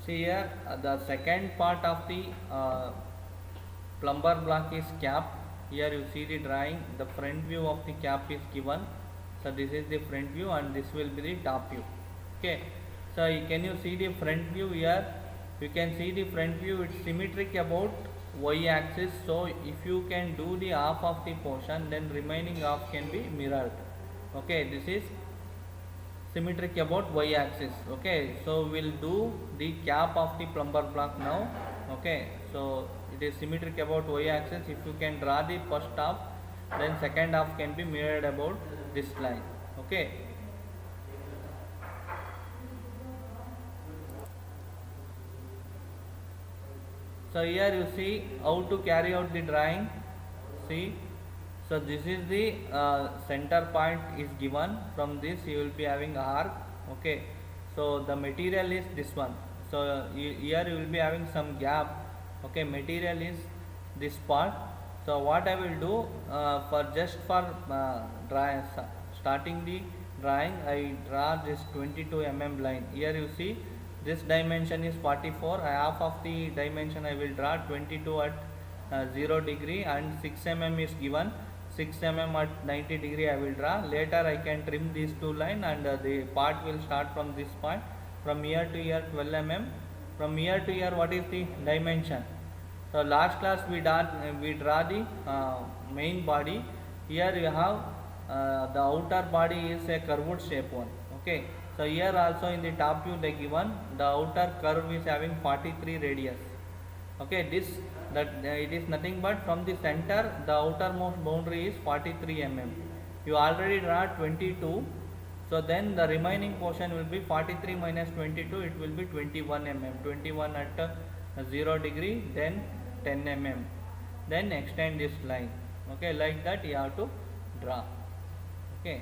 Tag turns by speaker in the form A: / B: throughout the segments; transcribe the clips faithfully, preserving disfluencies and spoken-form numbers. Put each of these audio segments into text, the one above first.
A: See here, uh, the second part of the uh, plumber block is cap. Here you see the drawing, the front view of the cap is given. So this is the front view and this will be the top view. Okay, so can you see the front view here? You can see the front view, it's symmetric about y axis. So if you can do the half of the portion, then remaining half can be mirrored. Okay, this is symmetric about y axis. Okay, so we'll do the cap of the plumber block now. Okay, so it is symmetric about y axis. If you can draw the first half, then second half can be mirrored about this line. Okay, so here you see how to carry out the drawing. See, so this is the uh, center point is given. From this you will be having arc. Okay, so the material is this one. So uh, here you will be having some gap. Okay, material is this part. So what I will do, uh, for just for uh, drawing, starting the drawing, I draw this twenty-two millimeter line. Here you see this dimension is forty-four. Half of the dimension I will draw twenty-two at uh, zero degree, and six millimeter is given. six millimeter at ninety degree I will draw. Later I can trim these two lines, and uh, the part will start from this point. From here to here twelve millimeter. From here to here what is the dimension? So last class we done we draw the uh, main body. Here you have uh, the outer body is a curved shape one. Okay. So here also in the top view they given the outer curve is having forty-three radius. Okay, this that uh, it is nothing but from the center the outermost boundary is forty-three millimeter. You already draw twenty-two, so then the remaining portion will be forty-three minus twenty-two, it will be twenty-one millimeter. twenty-one at uh, zero degree, then ten millimeter. Then extend this line. Okay, like that you have to draw. Okay.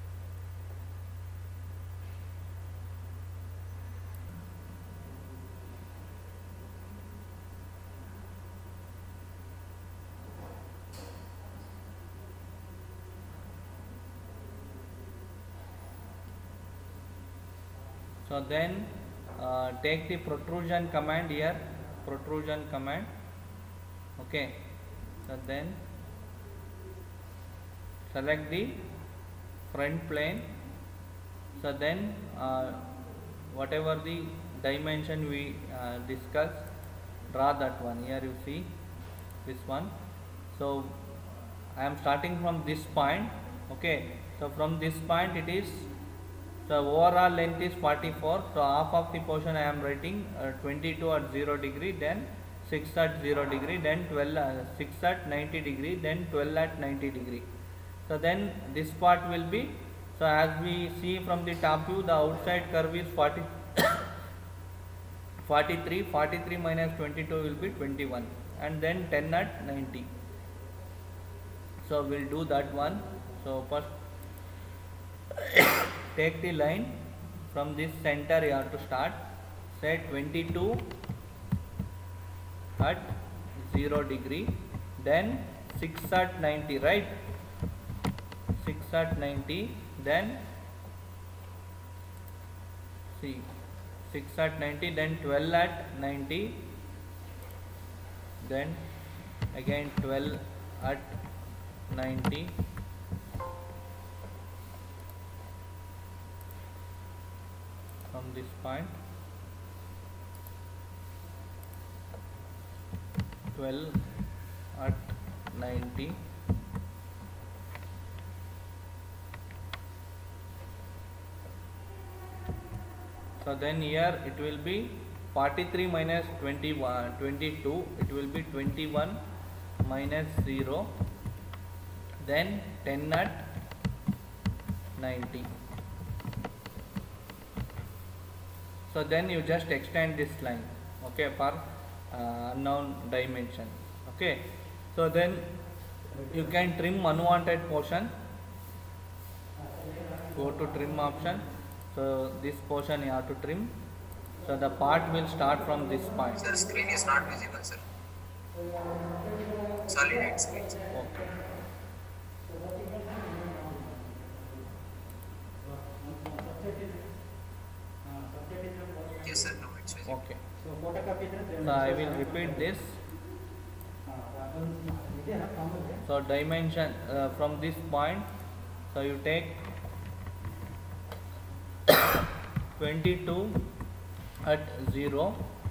A: So then uh, take the protrusion command here, protrusion command. Okay, so then select the front plane. So then uh, whatever the dimension we uh, discussed, draw that one. Here you see this one. So I am starting from this point. Okay, so from this point it is, so overall length is forty-four. So half of the portion I am writing uh, twenty-two at zero degree, then six at zero degree, then twelve uh, six at ninety degree, then twelve at ninety degree. So then this part will be, so as we see from the top view, the outside curve is forty, forty-three. forty-three minus twenty-two will be twenty-one, and then ten at ninety. So we'll do that one. So first take the line from this center, you have to start. Say twenty-two at zero degree, then six at ninety, right? six at ninety, then see six at ninety, then twelve at ninety, then again twelve at ninety, from this point twelve at ninety, so then here it will be forty-three minus twenty-one, twenty-two, it will be twenty-one minus zero, then ten at ninety. So then you just extend this line, okay, for uh, unknown dimension. Okay, so then you can trim unwanted portion. Go to trim option. So this portion you have to trim. So the part will start from this point.
B: Sir, screen is not visible, sir. Solid screen.
A: Okay.
B: Yes, sir. No, it's visible.
A: Okay.
C: So photocopy ಇದ್ರೆ
A: So I will repeat this.
C: ಇದೆಯಾ common
A: So dimension uh, from this point, so you take twenty-two at zero,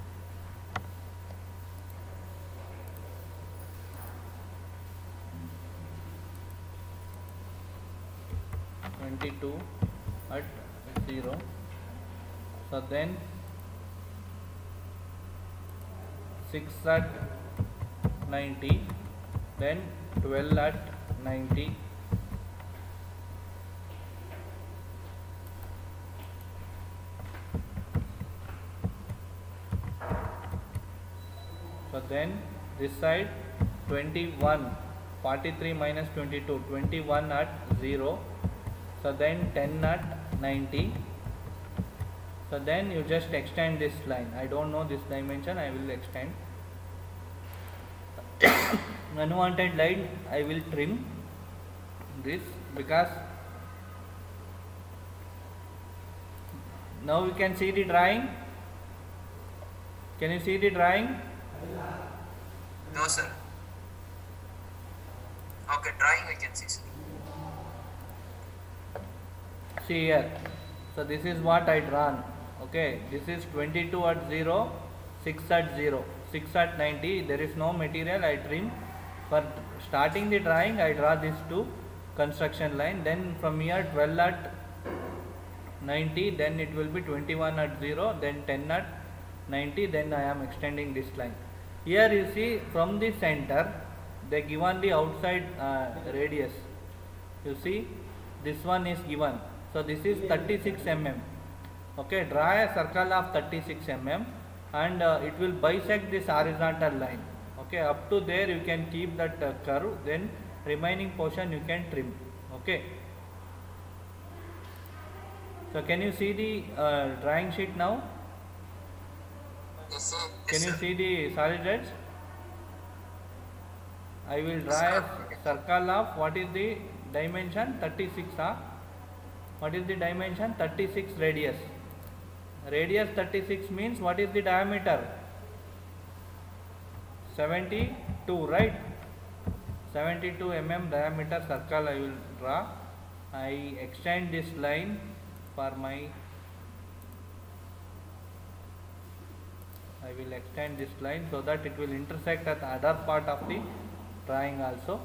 A: twenty-two at zero. So then six at ninety, then twelve at ninety, so then this side twenty-one, forty-three minus twenty-two, twenty-one at zero, so then ten at ninety, so then you just extend this line. I don't know this dimension, I will extend. Unwanted line I will trim this, because now you can see the drawing. Can you see the drawing?
B: No, sir. Okay, drawing we can see, sir.
A: See here, so this is what I drawn. Okay, this is twenty-two at zero, six at zero, six at ninety. There is no material, I trim. For starting the drawing I draw these two construction line, then from here twelve at ninety, then it will be twenty-one at zero, then ten at ninety, then I am extending this line. Here you see from the center they given the outside uh, radius. You see this one is given, so this is thirty-six millimeters. Okay, draw a circle of thirty-six millimeters, and uh, it will bisect this horizontal line. Okay, up to there you can keep that uh, curve, then remaining portion you can trim. Okay, so can you see the uh, drawing sheet now?
B: Yes, sir. Yes,
A: Can you
B: sir.
A: see the solid edge? I will draw a circle of, what is the dimension? thirty-six. Huh? What is the dimension? thirty-six radius. Radius thirty-six means what is the diameter? seventy-two, right? seventy-two millimeter diameter circle I will draw. I extend this line for my, I will extend this line so that it will intersect at the other part of the drawing also.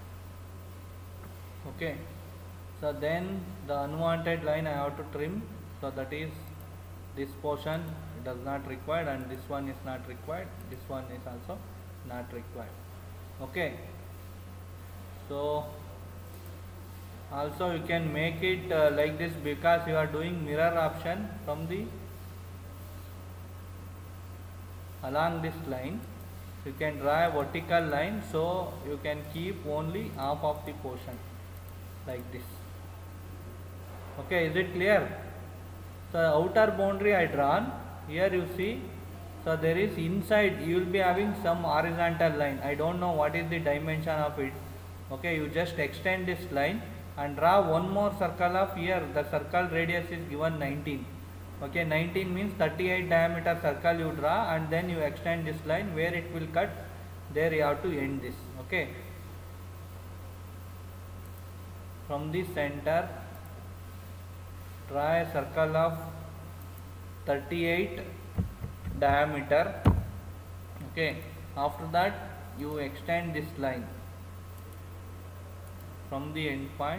A: Okay, so then the unwanted line I have to trim, so that is this portion does not required, and this one is not required, this one is also not required. Okay, so also you can make it uh, like this, because you are doing mirror option from the along this line. You can draw a vertical line, so you can keep only half of the portion like this. Okay, is it clear? So outer boundary I drawn. Here you see, so there is inside you will be having some horizontal line. I don't know what is the dimension of it. Okay, you just extend this line and draw one more circle of here. The circle radius is given nineteen. Okay, nineteen means thirty-eight diameter circle you draw, and then you extend this line. Where it will cut, there you have to end this. Okay, from the center draw a circle of thirty-eight diameter. Okay, after that you extend this line from the end point.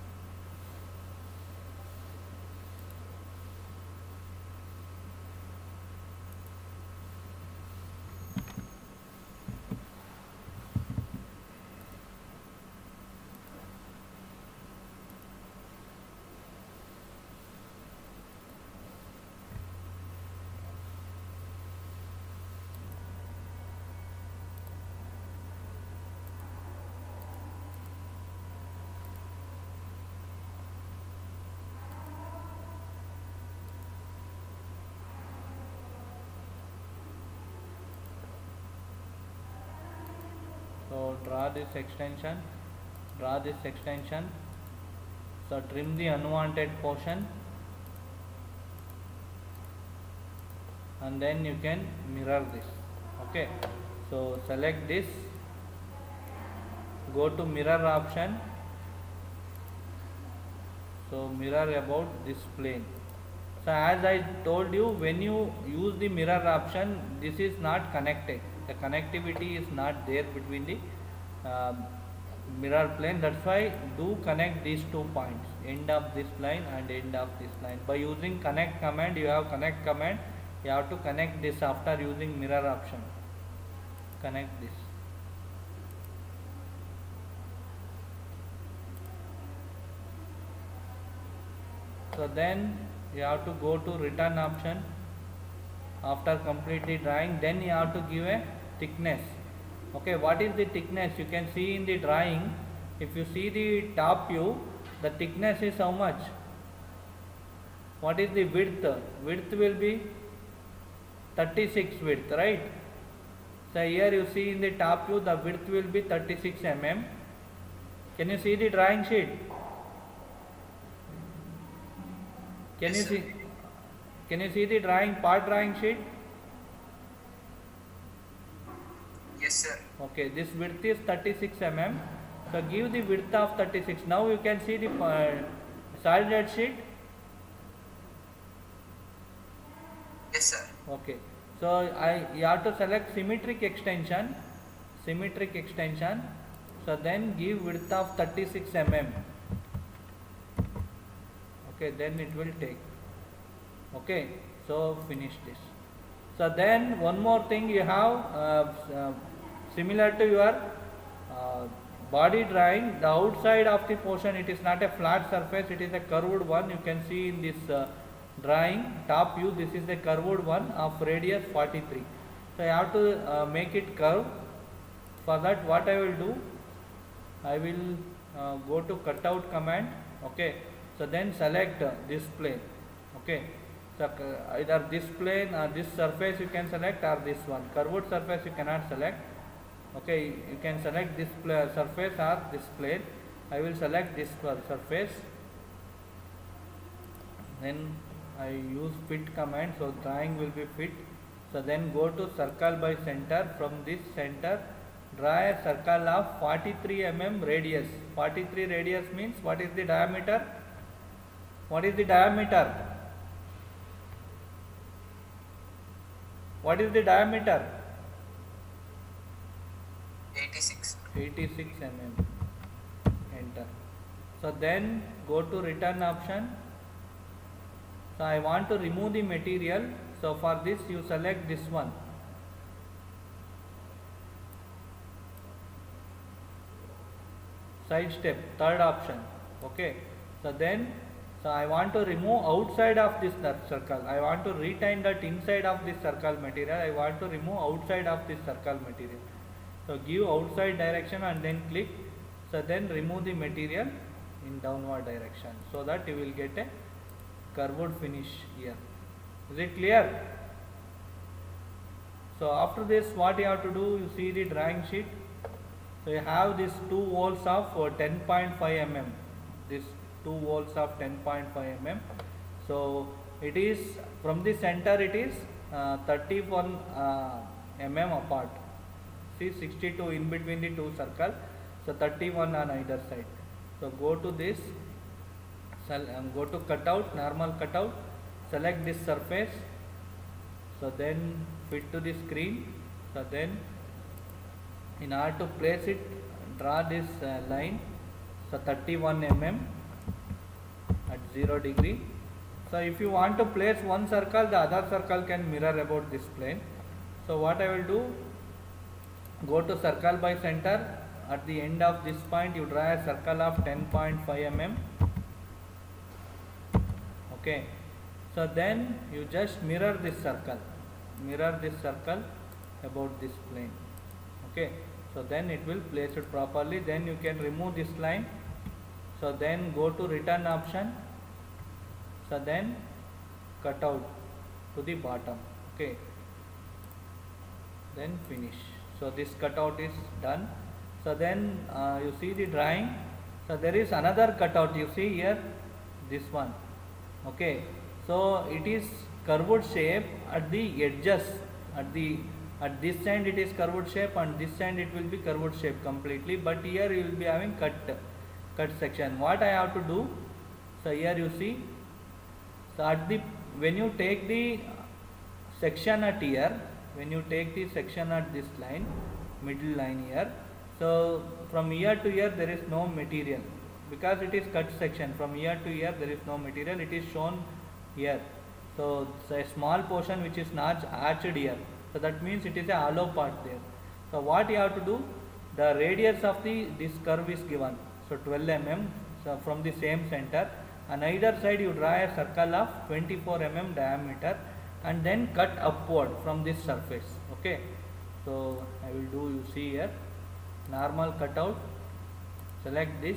A: So draw this extension, draw this extension. So trim the unwanted portion. and then you can mirror this. Okay, so select this, go to mirror option. So mirror about this plane. So as I told you, when you use the mirror option, this is not connected. The connectivity is not there between the uh, mirror plane. That's why do connect these two points, end of this line and end of this line. By using connect command, you have connect command. You have to connect this after using mirror option. Connect this. So then you have to go to return option after complete the drawing. Then you have to give a thickness. Okay, what is the thickness? You can see in the drawing, if you see the top view, the thickness is how much? What is the width? Width will be thirty-six width, right? So here you see in the top view, the width will be thirty-six millimeters. Can you see the drawing sheet? Can you see? Can you see the drawing part drawing sheet?
B: Yes, sir.
A: Okay, this width is thirty-six millimeters. So give the width of thirty-six. Now you can see the uh, solid sheet.
B: Yes, sir.
A: Okay, so I you have to select symmetric extension. Symmetric extension. So then give width of thirty-six millimeters. Okay, then it will take. Okay, so finish this. So then one more thing you have uh, uh, similar to your uh, body drawing, the outside of the portion, it is not a flat surface, it is a curved one. You can see in this uh, drawing top view, this is the curved one of radius forty-three. So I have to uh, make it curve. For that, what I will do, I will uh, go to cutout command. Okay, so then select uh, this plane. Okay, so uh, either this plane or this surface you can select, or this one. Curved surface you cannot select. Okay, you can select this surface or this plane. I will select this surface. Then I use fit command, so drawing will be fit. So then go to circle by center. From this center, draw a circle of forty-three millimeters radius. forty-three radius means what is the diameter? What is the diameter? What is the diameter?
B: eighty-six.
A: eighty-six millimeters. Enter. So then go to return option. So I want to remove the material. So for this you select this one. Side step, third option. Okay. So then, so I want to remove outside of this circle. I want to retain that inside of this circle material. I want to remove outside of this circle material. So give outside direction and then click. So then remove the material in downward direction, so that you will get a curved finish here. Is it clear? So after this, what you have to do, you see the drawing sheet. So you have these two holes of ten point five millimeters. This two holes of ten point five millimeters. So it is from the center, it is uh, thirty-one uh, millimeters apart. See, sixty-two in between the two circles. So thirty-one on either side. So go to this, um, go to cutout, normal cutout, select this surface. So then fit to the screen. So then in order to place it, draw this uh, line. So thirty-one millimeters at zero degree. So if you want to place one circle, the other circle can mirror about this plane. So what I will do, go to circle by center. At the end of this point, you draw a circle of ten point five millimeters. Okay. So then you just mirror this circle. Mirror this circle about this plane. Okay. So then it will place it properly. Then you can remove this line. So then go to return option. So then cut out to the bottom. Okay. Then finish. So this cutout is done. So then uh, you see the drawing. So there is another cutout. You see here, this one. Okay. So it is curved shape at the edges. At the at this end it is curved shape, and this end it will be curved shape completely. But here you will be having cut cut section. What I have to do? So here you see. So at the when you take the section at here, when you take the section at this line, middle line here. So from here to here there is no material, because it is cut section. From here to here there is no material. It is shown here. So it's a small portion which is not arched here. So that means it is a hollow part there. So what you have to do? The radius of the this curve is given. So twelve millimeters. So from the same center. On either side you draw a circle of twenty-four millimeters diameter, and then cut upward from this surface. Okay. So I will do, you see here, normal cutout. Select this,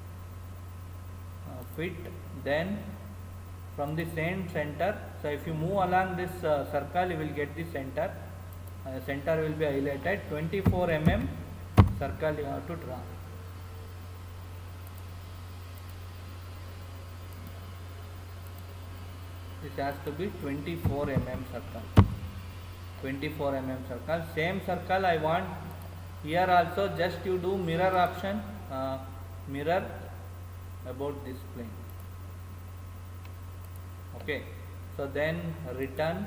A: uh, fit, then from the same center. So if you move along this uh, circle, you will get the center. Uh, center will be highlighted. twenty-four millimeters circle you have to draw. This has to be twenty-four millimeters circle. twenty-four millimeters circle. Same circle I want here also. Just you do mirror option. Uh, mirror about this plane. Okay. So then return.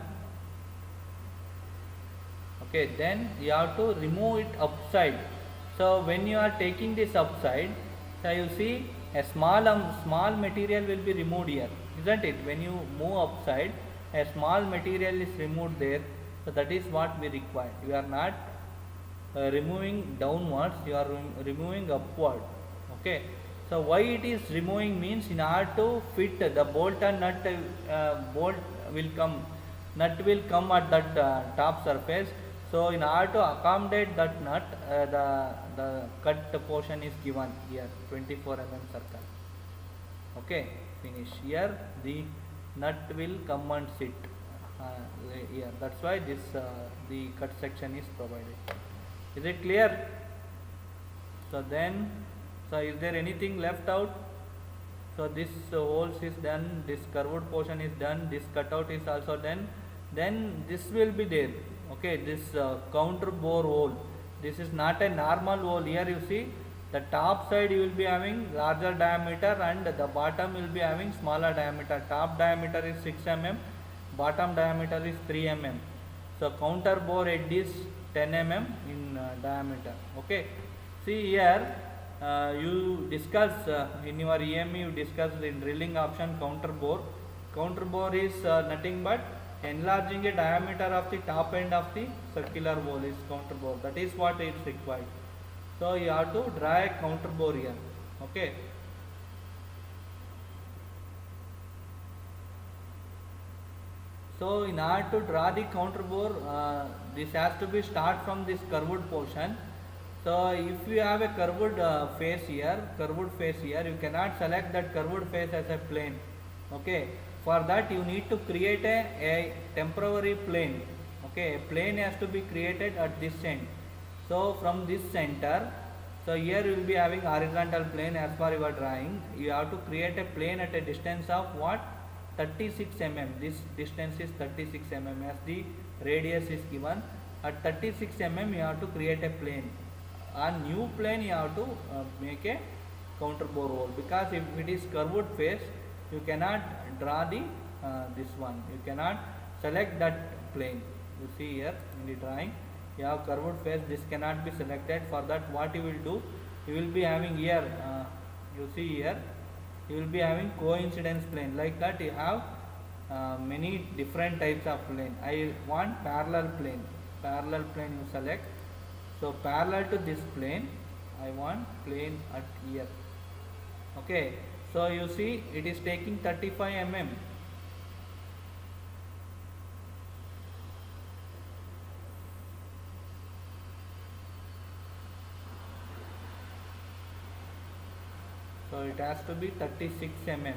A: Okay. Then you have to remove it upside. So when you are taking this upside, so you see a small um, small material will be removed here, isn't it? When you move upside, a small material is removed there. So that is what we require. You are not uh, removing downwards, you are rem removing upward. Okay. So why it is removing means, in order to fit the bolt and nut, uh, bolt will come, nut will come at that uh, top surface. So in order to accommodate that nut, uh, the the cut portion is given here, twenty-four millimeters circle. Okay, finish. Here the nut will come and sit uh, here. That's why this uh, the cut section is provided. Is it clear? So then, so is there anything left out? So this uh, holes is done, this curved portion is done, this cutout is also done. Then this will be there. Okay, this uh, counter bore hole. This is not a normal hole. Here you see the top side you will be having larger diameter, and the bottom will be having smaller diameter. Top diameter is six millimeters, bottom diameter is three millimeters. So counter bore head is ten millimeters in uh, diameter. Okay. See here, uh, you discuss uh, in your E M E, you discuss in drilling option counter bore. Counter bore is uh, nothing but enlarging a diameter of the top end of the circular hole is counter bore. That is what is required. So you have to draw a counter bore here. Okay. So in order to draw the counter bore, uh, this has to be start from this curved portion. So if you have a curved uh, face here, curved face here, you cannot select that curved face as a plane. Okay. For that you need to create a, a temporary plane. Okay, a plane has to be created at this end. So from this center, so here you will be having horizontal plane as per your drawing. You have to create a plane at a distance of what? thirty-six millimeters. This distance is thirty-six millimeters as the radius is given. At thirty-six millimeters you have to create a plane. On new plane you have to uh, make a counter bore hole, because if it is curved face, you cannot draw the uh, this one. You cannot select that plane. You see here in the drawing, you have curved face. This cannot be selected. For that, what you will do? You will be having here. Uh, you see here. You will be having coincidence plane. Like that, you have uh, many different types of plane. I want parallel plane. Parallel plane you select. So parallel to this plane, I want plane at here. Okay. So you see it is taking thirty-five millimeters. So it has to be thirty-six millimeters.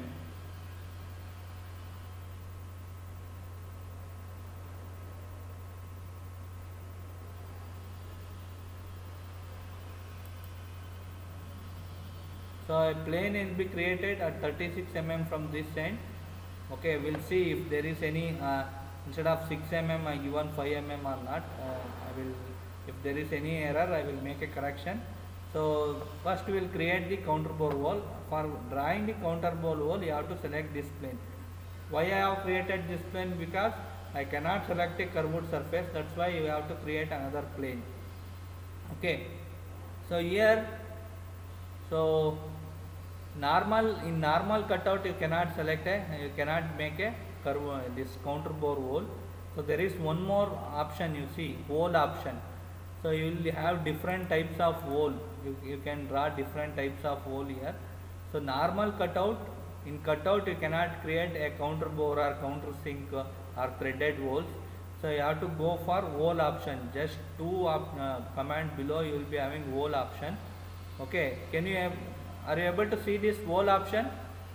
A: So a plane will be created at thirty-six millimeters from this end. Okay, we'll see if there is any uh, instead of six millimeter I given five millimeter or not. uh, I will, if there is any error, I will make a correction. So first we will create the counter bore wall. For drawing the counter bore wall, you have to select this plane. Why I have created this plane? Because I cannot select a curved surface, that's why you have to create another plane. Okay, so here, so normal, in normal cutout you cannot select a, you cannot make a curve, uh, this counter bore hole. So there is one more option, you see, hole option. So you will have different types of hole, you, you can draw different types of hole here. So normal cutout, in cutout you cannot create a counter bore or counter sink uh, or threaded holes. So you have to go for hole option. Just two op, uh, command below you will be having hole option. Okay, can you have, are you able to see this hole option?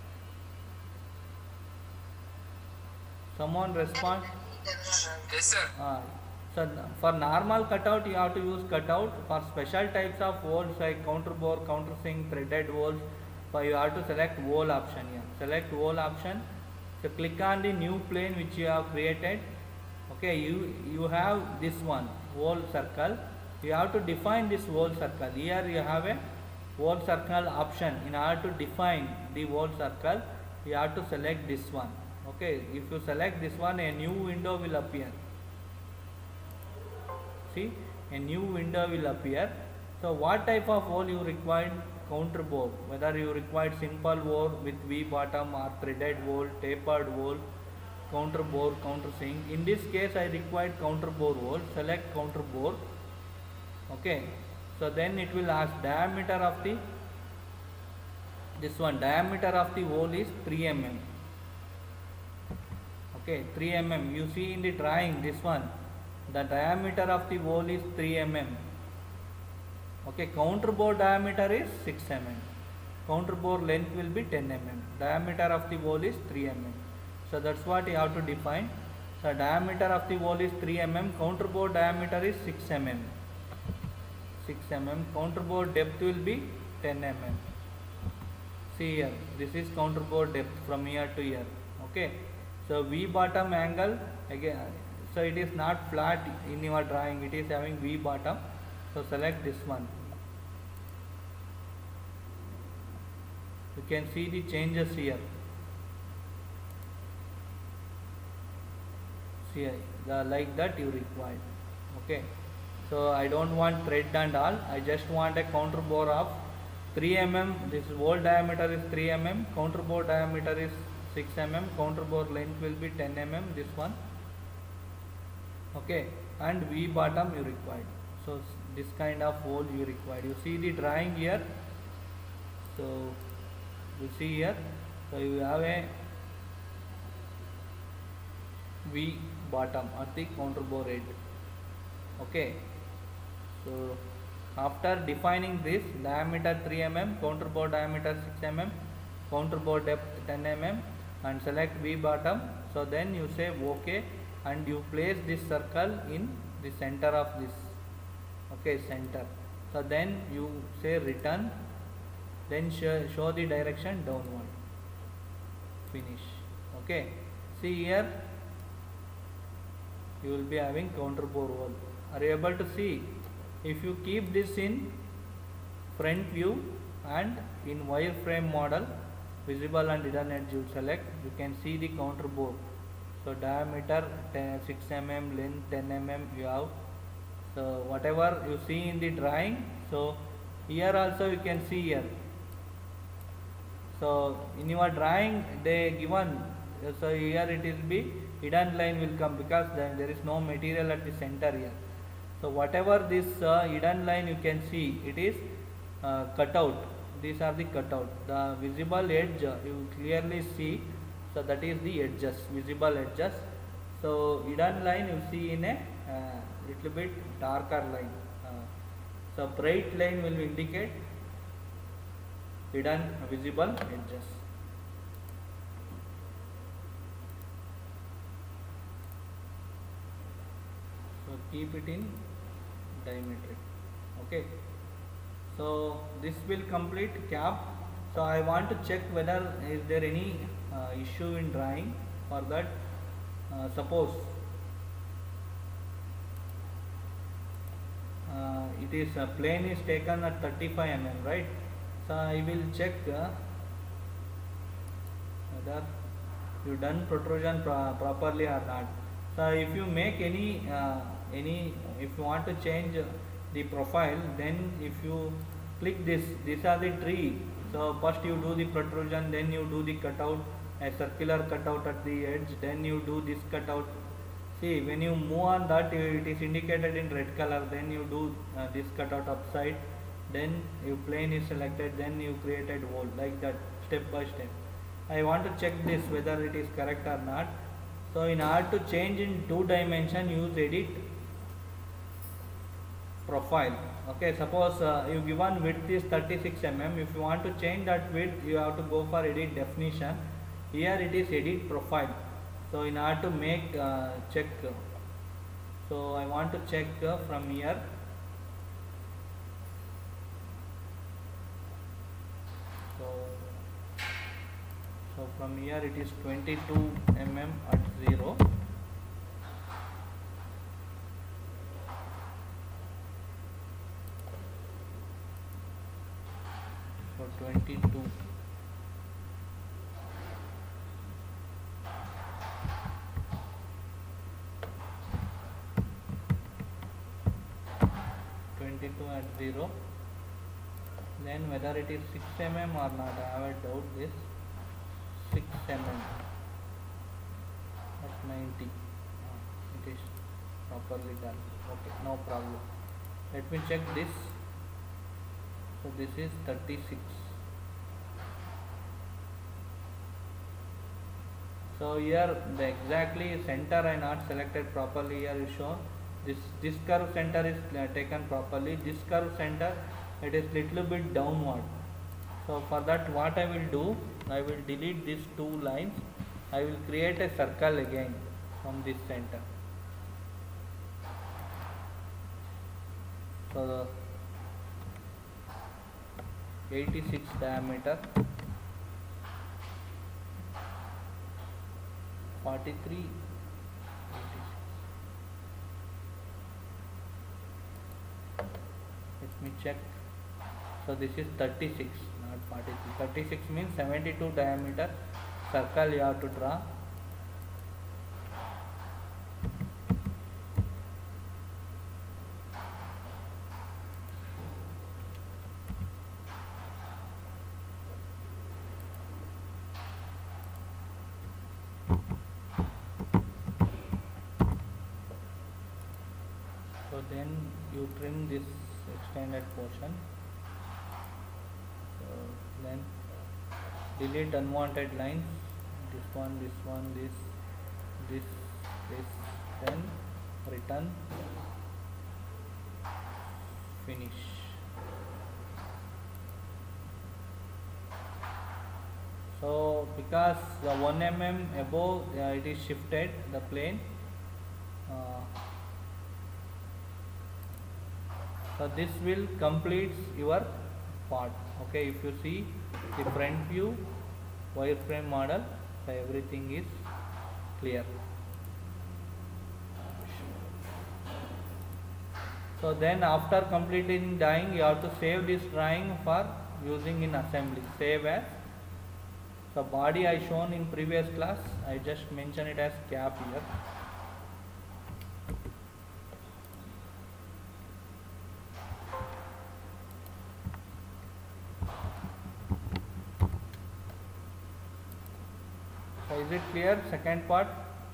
A: Someone respond.
B: Yes, sir.
A: Uh, so for normal cutout you have to use cutout. For special types of holes like counter bore, counter sink, threaded holes, so you have to select hole option here. Select hole option. So click on the new plane which you have created. Okay, you you have this one hole circle. You have to define this hole circle. Here you have a hole circle option. In order to define the hole circle, you have to select this one. Okay, if you select this one, a new window will appear. See, a new window will appear. So what type of hole you require? Counter bore, whether you require simple bore with V bottom or threaded hole, tapered hole, counter bore, counter sink. In this case I required counter bore hole. Select counter bore. Okay, so then it will ask diameter of the, this one, diameter of the hole is three millimeters. Okay, three millimeters. You see in the drawing, this one, the diameter of the hole is three millimeters. Okay, counter bore diameter is six millimeters. Counter bore length will be ten millimeters. Diameter of the hole is three millimeters. So that's what you have to define. So diameter of the hole is three millimeters. Counter bore diameter is six millimeters. six millimeters. Counter bore depth will be ten millimeters. See here, this is counter bore depth from here to here. Okay, so V bottom angle again. So it is not flat in your drawing. It is having V bottom. So select this one. You can see the changes here. See, the like that you require. Okay, so I don't want thread and all. I just want a counter bore of three millimeters. This hole diameter is three millimeters. Counter bore diameter is six millimeters. Counter bore length will be ten millimeters. This one. Okay, and V bottom you required. So this kind of hole you required. You see the drawing here. So you see here. So you have a V bottom at the counter bore edge. Okay. So after defining this, diameter three millimeters, counter bore diameter six millimeters, counter bore depth ten millimeters, and select V bottom. So then you say OK, and you place this circle in the center of this. Okay, center. So then you say return, then show, show the direction downward. Finish. Okay, see here, you will be having counter bore hole. Are you able to see? If you keep this in front view and in wireframe model, visible and hidden edge you select, you can see the counter bore. So diameter six millimeters, length ten millimeters you have. So whatever you see in the drawing, so here also you can see here. So in your drawing they given, so here it will be hidden line will come because then there is no material at the center here. So whatever this uh, hidden line you can see, it is uh, cut out. These are the cutout. The visible edge uh, you clearly see. So that is the edges, visible edges. So hidden line you see in a uh, little bit darker line. Uh, so bright line will indicate hidden visible edges. So keep it in diametric. Okay. So this will complete cap. So I want to check whether is there any uh, issue in drawing. For that, uh, suppose uh, it is a plane is taken at thirty-five millimeters, right? So I will check uh, whether you done protrusion pro properly or not. So if you make any uh, any if you want to change the profile, then if you click this, these are the tree. So first you do the protrusion, then you do the cutout, a circular cutout at the edge, then you do this cutout. See, when you move on that, it is indicated in red color, then you do uh, this cutout upside, then your plane is selected, then you created wall, like that, step by step. I want to check this whether it is correct or not. So in order to change in two dimension, use edit profile. Okay, suppose uh, you given width is thirty-six millimeters. If you want to change that width, you have to go for edit definition. Here it is edit profile. So in order to make uh, check, so I want to check uh, from here. So, so from here it is twenty-two millimeters at zero. So twenty-two. twenty-two at zero. Then whether it is six millimeters or not, I have a doubt. This six millimeters at ninety. It is properly done. Okay, no problem. Let me check this. So this is thirty-six. So here the exactly center I not selected properly. Here is shown. This this curve center is uh, taken properly. This curve center, it is little bit downward. So for that, what I will do, I will delete these two lines. I will create a circle again from this center. So the eighty-six diameter, forty-three. Let me check. So this is thirty-six, not forty-three. thirty-six means seventy-two diameter circle you have to draw. So then you trim this extended portion. So then delete unwanted lines. This one, this one, this, this, this. Then return, finish. So because the one millimeter above uh, it is shifted the plane. Uh, So this will complete your part. Okay, if you see the front view, wireframe model, so everything is clear. So then after completing drawing, you have to save this drawing for using in assembly. Save as. So body I shown in previous class, I just mention it as cap here. So is it clear? Second part.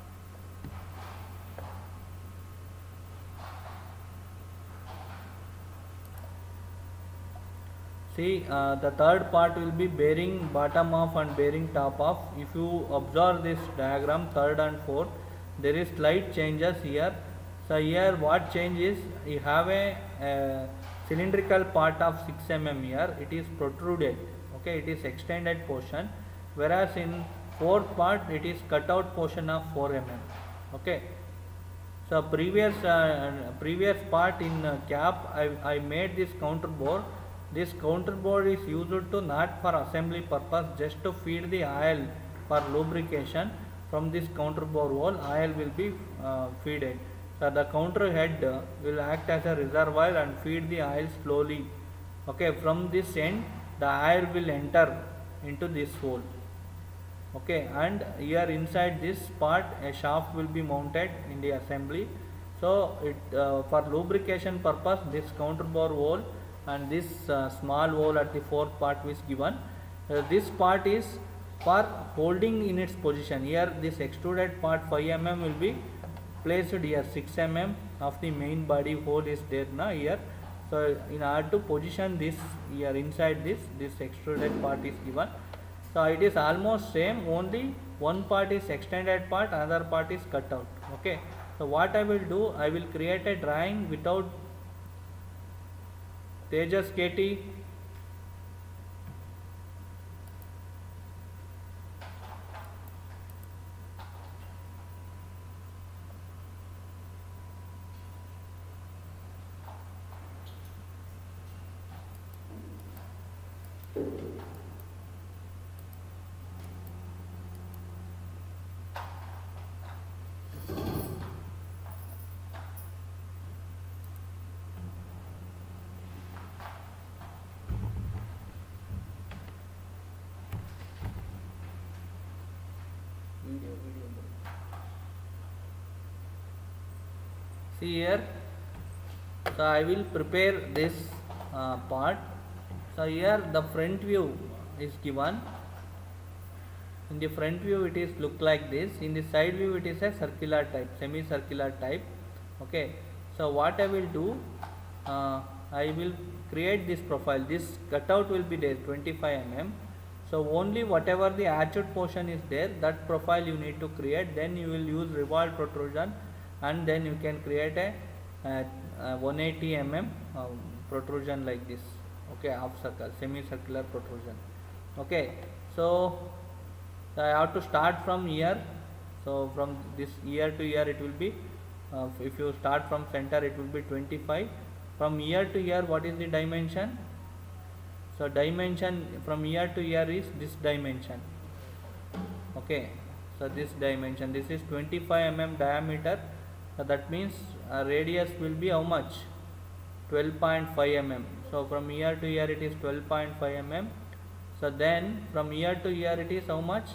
A: See, uh, the third part will be bearing bottom off and bearing top off. If you observe this diagram, third and fourth, there is slight changes here. So here what change is, you have a, a cylindrical part of six millimeters here, it is protruded. Okay, it is extended portion, whereas in fourth part it is cut out portion of four millimeters. Okay. So previous uh, previous part in uh, cap, I, I made this counter bore. This counter bore is used to not for assembly purpose, just to feed the oil for lubrication. From this counter bore wall, oil will be uh, fed. So the counter head uh, will act as a reservoir and feed the oil slowly. Okay, from this end the oil will enter into this hole. Okay, and here inside this part a shaft will be mounted in the assembly. So it uh, for lubrication purpose, this counter bore hole and this uh, small hole at the fourth part is given. Uh, this part is for holding in its position. Here this extruded part five millimeters will be placed here, six millimeters of the main body hole is there now here. So in order to position this here inside this, this extruded part is given. So it is almost same, only one part is extended part, another part is cut out. Okay. So what I will do, I will create a drawing without Tejas K T. See here, so I will prepare this uh, part. So here the front view is given. In the front view it is look like this. In the side view it is a circular type, semicircular type. Okay. So what I will do, uh, I will create this profile. This cutout will be there, twenty-five millimeters. So only whatever the arched portion is there, that profile you need to create. Then you will use revolved protrusion, and then you can create a, a, a one eighty millimeter um, protrusion like this. Okay, half circle, semicircular protrusion. Okay, so, so I have to start from here. So from this ear to ear it will be, uh, if you start from center it will be twenty-five. From ear to ear, what is the dimension? So dimension from ear to ear is this dimension. Okay, so this dimension, this is twenty-five millimeter diameter. So that means uh, radius will be how much? twelve point five millimeters. So from ear to ear it is twelve point five millimeters. So then from ear to ear it is how much?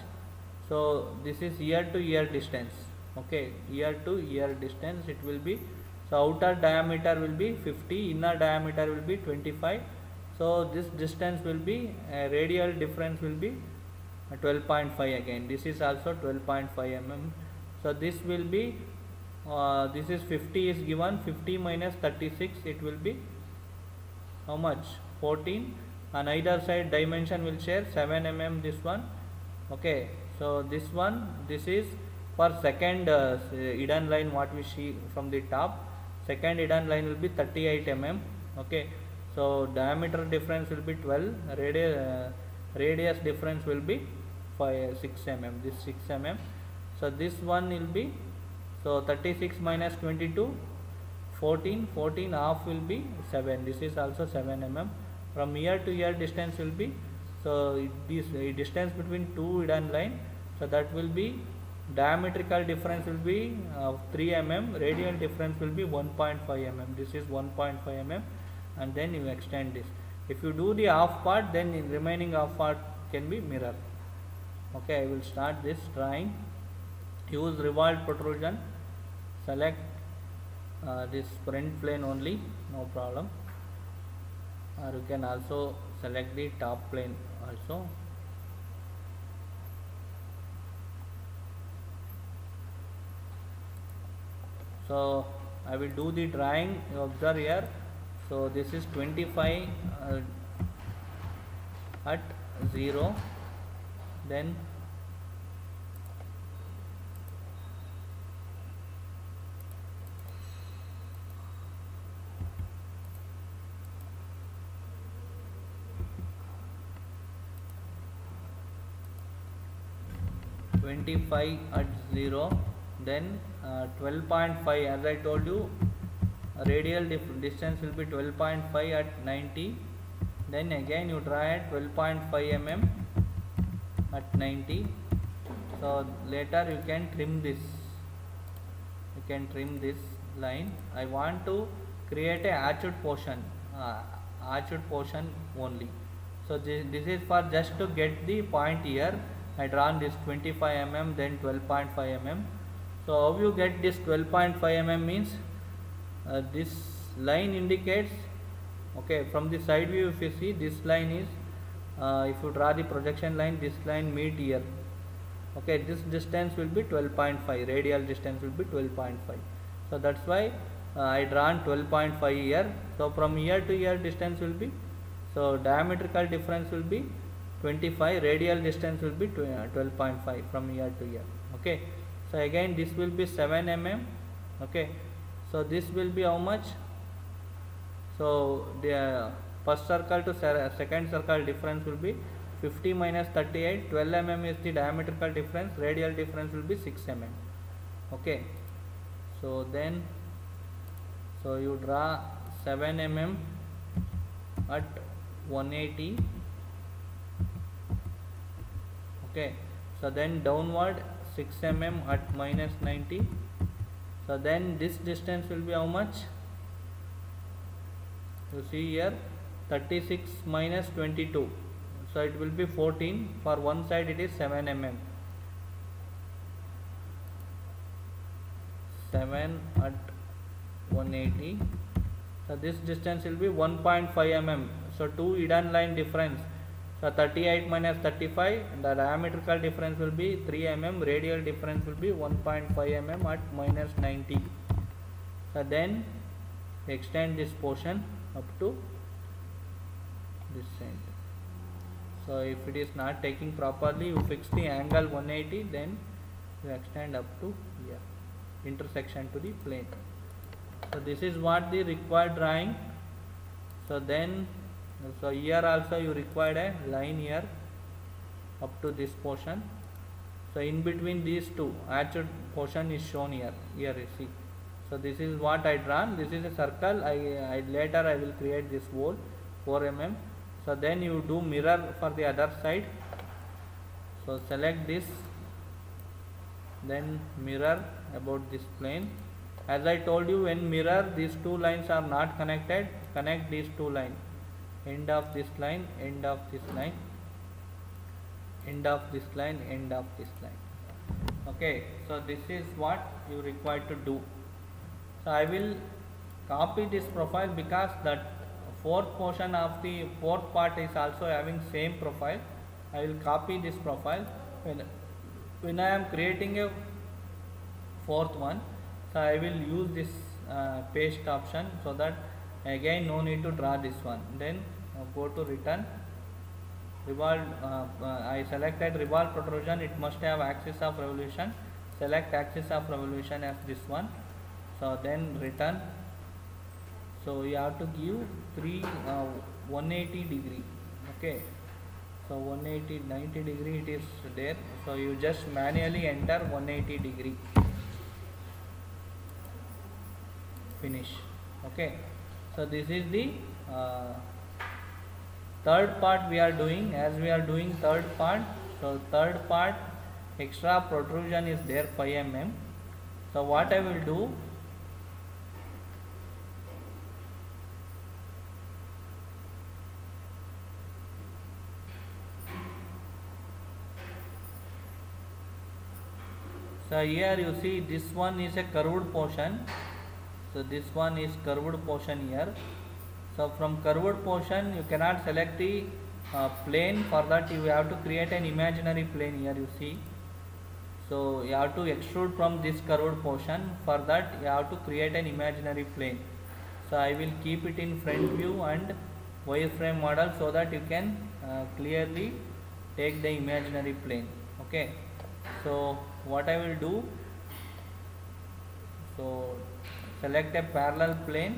A: So this is ear to ear distance. Okay, ear to ear distance it will be. So outer diameter will be fifty, inner diameter will be twenty-five. So this distance will be, uh, radial difference will be uh, twelve point five again. This is also twelve point five millimeters. So this will be, uh, this is fifty is given, fifty minus thirty-six, it will be how much? fourteen. On either side dimension will share seven millimeters this one. Okay, so this one, this is for second uh, hidden line what we see from the top. Second hidden line will be thirty-eight millimeters. Okay, so diameter difference will be twelve, radius, uh, radius difference will be five, six millimeters, this six millimeters. So this one will be, so thirty-six minus twenty-two, fourteen, fourteen half will be seven, this is also seven millimeters. From ear to ear distance will be, so this uh, distance between two hidden line, so that will be, diametrical difference will be uh, three millimeters, radial difference will be one point five millimeters, this is one point five millimeters, and then you extend this. If you do the half part, then in remaining half part can be mirror. Okay, I will start this drawing. Use revolved protrusion, select uh, this front plane only, no problem, or you can also select the top plane also. So I will do the drawing, you observe here. So this is twenty-five uh, at zero, then twenty-five at zero, then uh, twelve point five, as I told you, radial distance will be twelve point five at ninety, then again you draw at twelve point five millimeters at ninety, So later you can trim this, you can trim this line. I want to create a hatched portion, uh, hatched portion only. So this, this is for just to get the point here. I drawn this twenty-five millimeters, then twelve point five millimeters. So how you get this twelve point five millimeters means uh, this line indicates, okay, from the side view if you see this line is, uh, if you draw the projection line, this line meet here. Okay, this distance will be twelve point five, radial distance will be twelve point five. So that's why uh, I drawn twelve point five here. So from here to here distance will be, so diametrical difference will be twenty-five, radial distance will be twelve point five from here to here. Okay, so again this will be seven millimeters. Okay, so this will be how much? So the uh, first circle to second circle difference will be fifty minus thirty-eight, twelve millimeters is the diametrical difference, radial difference will be six millimeters. Okay, so then so you draw seven millimeters at one eighty. Okay, so then downward six millimeters at minus ninety. So then this distance will be how much? You see here thirty-six minus twenty-two, so it will be fourteen. For one side it is seven millimeters. seven at one eighty. So this distance will be one point five millimeters. So two hidden line difference. So thirty-eight minus thirty-five, the diametrical difference will be three millimeters, radial difference will be one point five millimeters at minus ninety. So then extend this portion up to this end. So if it is not taking properly, you fix the angle one eighty, then you extend up to here, intersection to the plane. So this is what the required drawing. So then, so here also you required a line here up to this portion. So in between these two, hatched portion is shown here. Here you see. So this is what I drawn. This is a circle. I, I later I will create this hole four millimeters. So then you do mirror for the other side. So select this, then mirror about this plane. As I told you, when mirror, these two lines are not connected, connect these two lines. End of this line, end of this line, end of this line, end of this line. Okay, so this is what you require to do. So I will copy this profile because that fourth portion of the fourth part is also having same profile. I will copy this profile when, when I am creating a fourth one. So I will use this uh, paste option, so that again no need to draw this one. Then uh, go to return, revolve, uh, uh, I selected revolve protrusion, it must have axis of revolution. Select axis of revolution as this one. So then return. So you have to give three uh, one eighty degree. Okay, so one eighty, ninety degree it is there. So you just manually enter one eighty degree. Finish. Okay, so this is the uh, third part we are doing. As we are doing third part, so third part extra protrusion is there five millimeters. So what I will do, so here you see this one is a curved portion. So this one is curved portion here. So from curved portion you cannot select the uh, plane. For that you have to create an imaginary plane here, you see. So you have to extrude from this curved portion. For that you have to create an imaginary plane. So I will keep it in front view and wireframe model, so that you can uh, clearly take the imaginary plane. Okay, so what I will do, so select a parallel plane.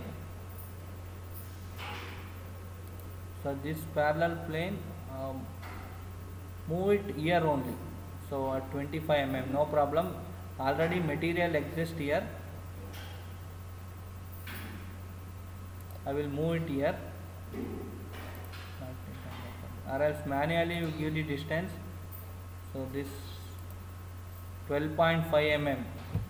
A: So this parallel plane, um, move it here only. So at twenty-five millimeters, no problem. Already material exists here. I will move it here, or else manually you give the distance. So this twelve point five millimeters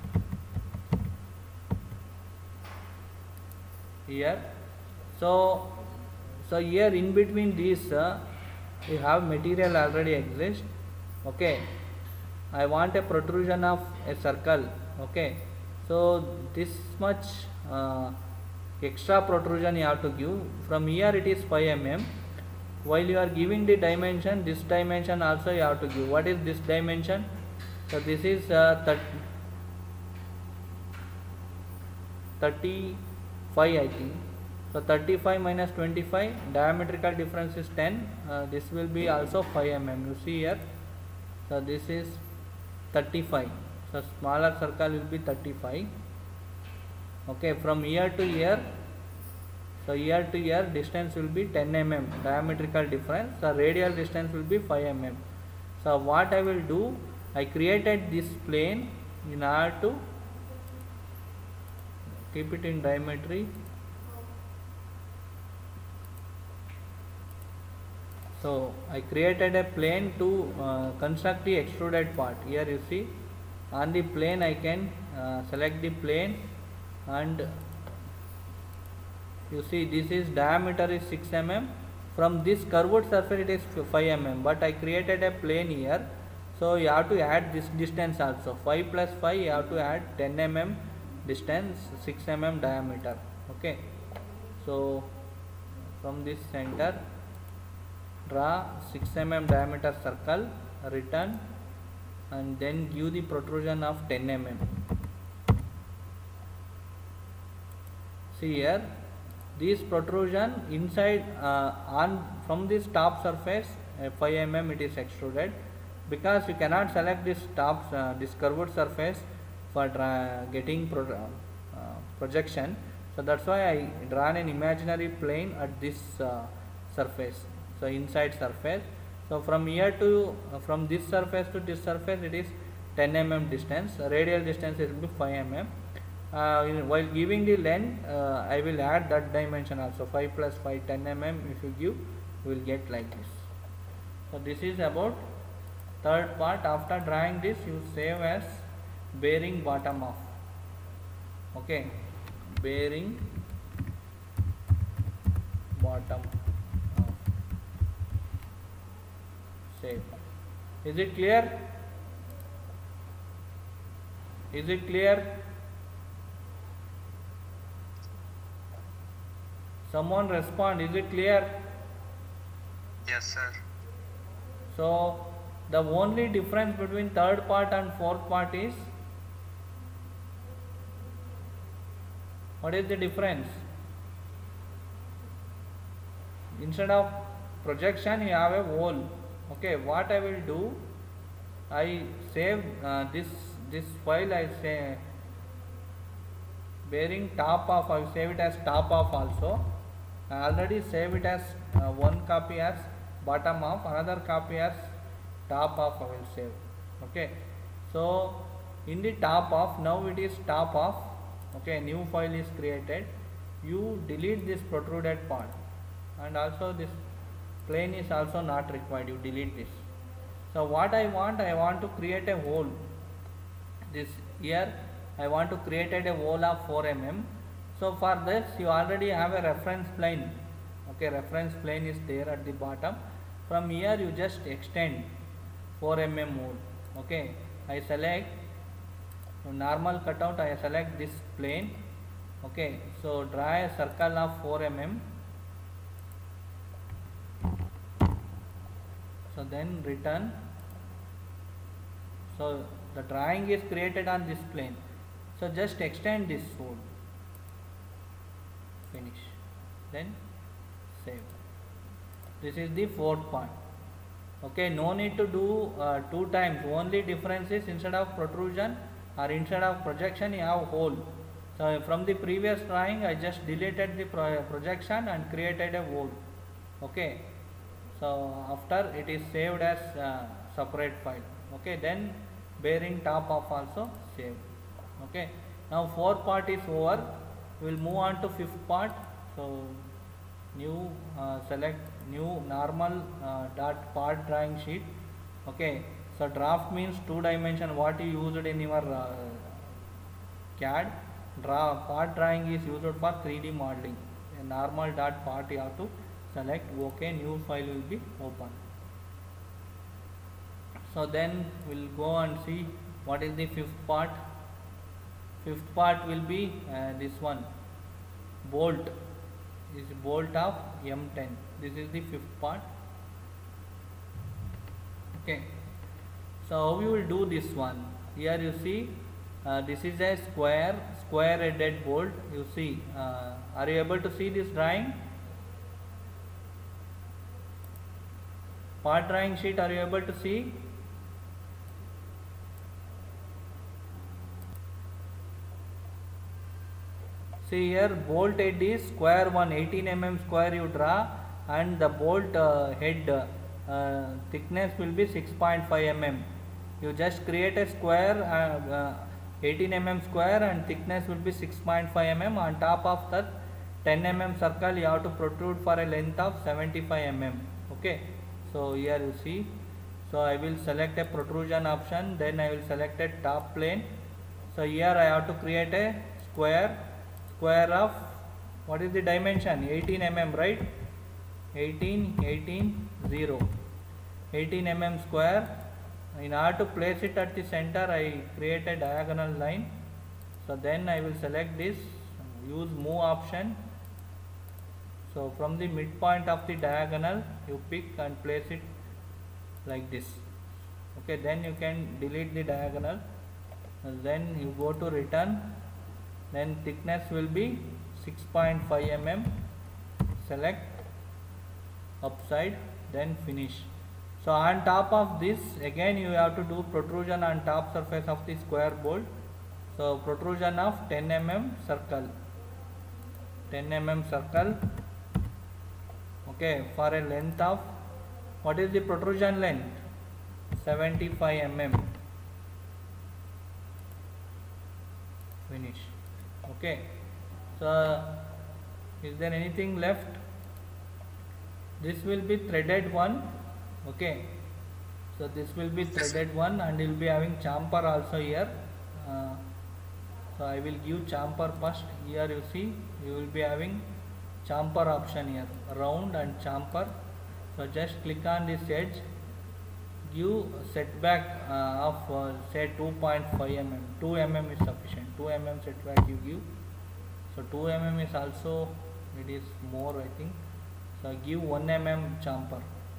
A: here. So so here in between these uh, we have material already exist. Okay, I want a protrusion of a circle. Okay, so this much uh, extra protrusion you have to give. From here it is five millimeters. While you are giving the dimension, this dimension also you have to give. What is this dimension? So this is uh, thirty-five, I think. So thirty-five minus twenty-five, diametrical difference is ten. Uh, this will be also five millimeters. You see here. So this is thirty-five. So smaller circle will be thirty-five. Okay, from here to here. So here to here distance will be ten millimeters diametrical difference. So radial distance will be five millimeters. So what I will do, I created this plane in order to keep it in diametry. So I created a plane to uh, construct the extruded part. Here you see on the plane I can uh, select the plane, and you see this is diameter is six millimeters. From this curved surface it is five millimeters, but I created a plane here, so you have to add this distance also. Five plus five, you have to add ten millimeters distance, six millimeters diameter. Okay, so from this center draw six millimeters diameter circle, return, and then give the protrusion of ten millimeters. See here, this protrusion inside uh, on from this top surface uh, five millimeters it is extruded, because you cannot select this top uh, this curved surface for getting pro uh, projection. So that's why I drawn an imaginary plane at this uh, surface, so inside surface. So from here to uh, from this surface to this surface it is ten millimeters distance. Radial distance will be five millimeters. Uh, in, while giving the length, uh, I will add that dimension also. Five plus five, ten millimeters. If you give, you will get like this. So this is about third part. After drawing this, you save as bearing bottom off. Okay, bearing bottom off. Save. Is it clear? Is it clear? Someone respond. Is it clear?
B: Yes, sir.
A: So the only difference between third part and fourth part is, what is the difference? Instead of projection you have a hole. Okay, what I will do, I save uh, this this file. I say bearing top off. I will save it as top off also. I already save it as uh, one copy as bottom off, another copy as top off I will save. Okay, so in the top off, now it is top off. Okay, new file is created. You delete this protruded part, and also this plane is also not required. You delete this. So what I want, I want to create a hole. This here I want to create a hole of four millimeters. So for this you already have a reference plane. Okay, reference plane is there at the bottom. From here you just extend four millimeters hole. Okay, I select normal cutout. I select this plane. Okay, so draw a circle of four millimeters. So then return. So the drawing is created on this plane. So just extend this hole. Finish. Then save. This is the fourth part. Okay, no need to do uh, two times. Only difference is instead of protrusion or instead of projection you have hole. So from the previous drawing I just deleted the pro projection and created a hole. Okay, so after it is saved as uh, separate file. Okay, then bearing top off also saved. Okay, now fourth part is over. We will move on to fifth part. So new uh, select new normal uh, dot part drawing sheet. Okay, So draft means two dimension, what you used in your uh, C A D. Draw part drawing is used for three D modeling. A normal dot part you have to select, OK, new file will be open. So then we'll go and see what is the fifth part. Fifth part will be uh, this one, bolt is bolt of M ten. This is the fifth part. Okay, so how you will do this one? Here you see uh, this is a square square headed bolt. You see, uh, are you able to see this drawing? Part drawing sheet, are you able to see? See here, bolt head is square one, eighteen millimeter square you draw, and the bolt uh, head uh, thickness will be six point five millimeters. You just create a square, uh, uh, eighteen millimeter square, and thickness will be six point five millimeters. On top of that ten millimeter circle you have to protrude for a length of seventy-five millimeters. Okay, so here you see, so I will select a protrusion option, then I will select a top plane. So here I have to create a square square of, what is the dimension? eighteen millimeters, right? eighteen, eighteen, zero. eighteen millimeters square. In order to place it at the center, I create a diagonal line. So then I will select this, use move option. So from the midpoint of the diagonal, you pick and place it like this. Okay, then you can delete the diagonal. And then you go to return. Then thickness will be six point five millimeters. Select upside, then finish. So on top of this, again you have to do protrusion on top surface of the square bolt. So protrusion of ten millimeter circle, ten millimeter circle. Okay, for a length of, what is the protrusion length? seventy-five millimeters. Finish. Okay, so is there anything left? This will be threaded one. Okay, so this will be threaded one, and you will be having chamfer also here. Uh, so I will give chamfer first. Here you see, you will be having chamfer option here, round and chamfer. So just click on this edge, give setback uh, of uh, say two point five millimeters. two millimeters is sufficient. two millimeters setback you give. So two millimeters is also, it is more I think. So give one millimeter chamfer.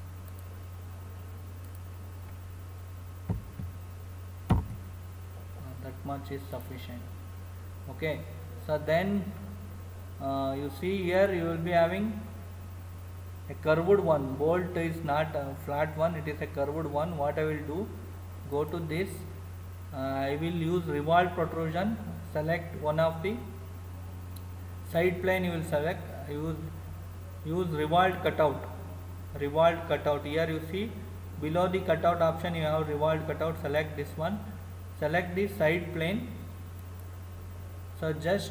A: That much is sufficient. Okay, so then uh, you see here you will be having a curved one. Bolt is not a flat one, it is a curved one. What I will do, go to this, uh, I will use revolved protrusion. Select one of the side plane, you will select, use use revolved cutout. Revolved cutout, here you see below the cutout option you have revolved cutout. Select this one, select the side plane. So just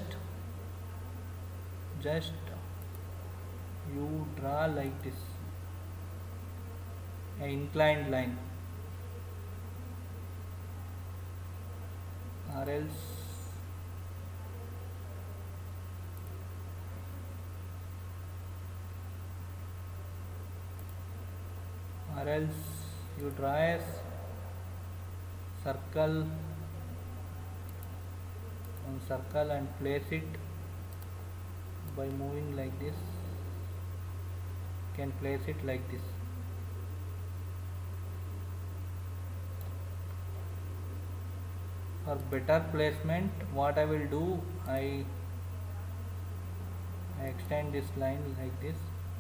A: just you draw like this, an inclined line, or else or else you draw a circle on circle and place it by moving like this. You can place it like this. For better placement, what I will do, I, I extend this line like this.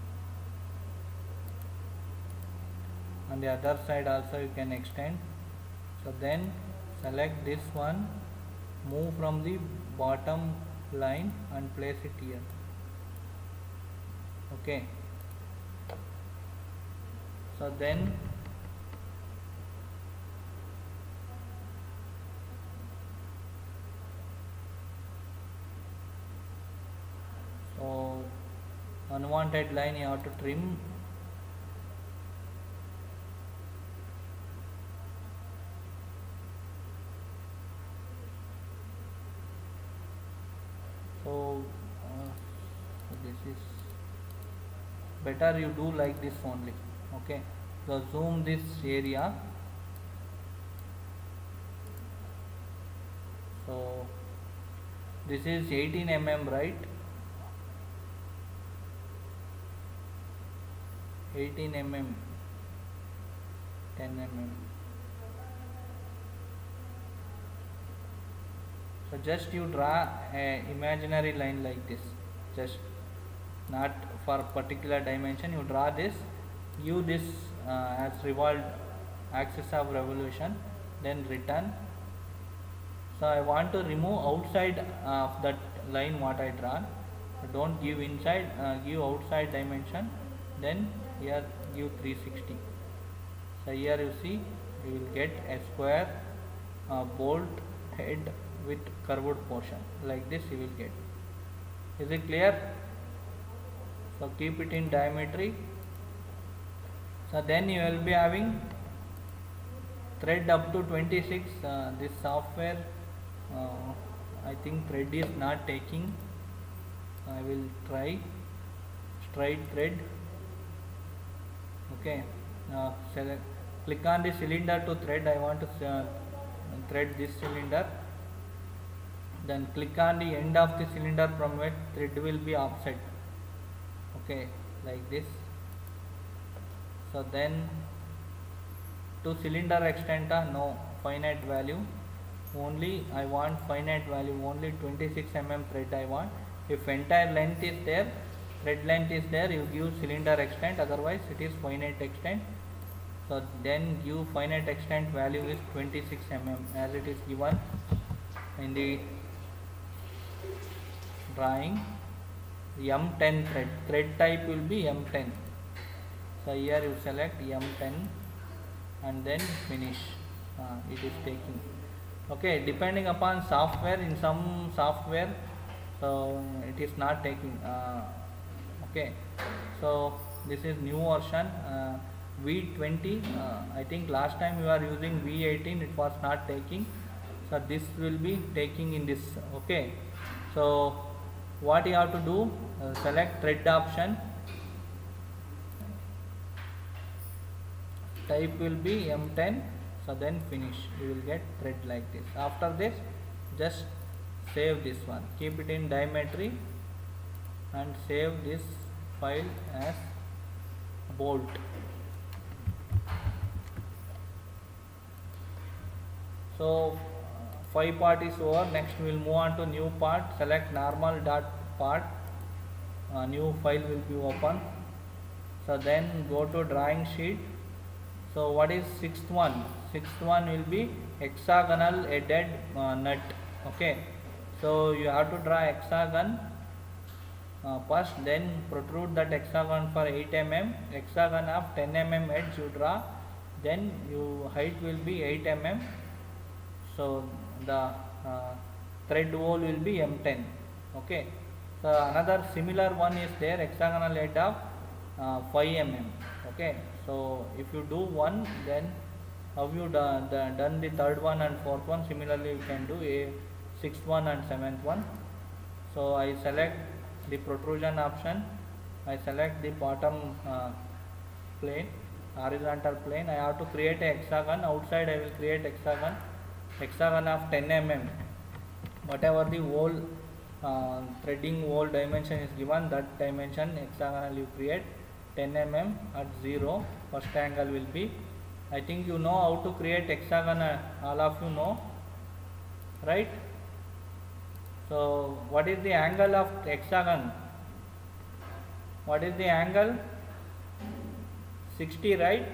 A: On the other side also you can extend. So then select this one, move from the bottom line and place it here. Okay, so then so unwanted line you have to trim. this is better you do like this only. Okay, so zoom this area. So this is eighteen millimeters, right? eighteen millimeters, ten millimeters. So just you draw a imaginary line like this, just not for particular dimension. You draw this, give this uh, as revolved axis of revolution, then return. So I want to remove outside of that line what I drawn. Don't give inside, uh, give outside dimension. Then here give three sixty. So here you see you will get a square uh, bolt head with curved portion. Like this you will get. Is it clear? So keep it in diametry. So then you will be having thread up to twenty-six. Uh, this software, uh, I think thread is not taking. I will try straight thread. Okay, now select, click on the cylinder to thread. I want to uh, thread this cylinder. Then click on the end of the cylinder from where thread will be offset. Okay, like this. So then to cylinder extender, no finite value, only I want finite value, only twenty-six millimeter thread I want. If entire length is there, thread length is there, you give cylinder extent, otherwise it is finite extent. So then give finite extent value is twenty-six millimeter as it is given in the drawing. M ten thread, thread type will be M ten. So here you select M ten and then finish. Uh, it is taking. Okay, depending upon software, in some software so it is not taking. Uh, okay, so this is new version uh, V twenty. uh, I think last time you are using V eighteen, it was not taking. So this will be taking in this. Okay, so what you have to do, uh, select thread option, type will be M ten. So then finish, you will get thread like this. After this just save this one, keep it in diametry and save this file as bolt. So five part is over. Next we will move on to new part. Select normal dot part, a new file will be open. So then go to drawing sheet. So what is sixth one? Sixth one will be hexagonal headed uh, nut. Okay, so you have to draw hexagon uh, first, then protrude that hexagon for eight millimeters, hexagon of ten millimeter edge you draw, then you height will be eight millimeters. So the uh, thread hole will be M ten. Okay, so another similar one is there, hexagonal head of uh, five millimeters. Okay, so if you do one, then how you done the, done the third one and fourth one, similarly you can do a sixth one and seventh one. So I select the protrusion option, I select the bottom uh, plane, horizontal plane. I have to create a hexagon. Outside I will create hexagon, hexagon of ten millimeters. Whatever the whole uh, threading whole dimension is given, that dimension hexagonal you create. ten millimeters at zero, first angle will be. I think you know how to create hexagon, uh, all of you know, right? So what is the angle of hexagon? What is the angle? sixty, right?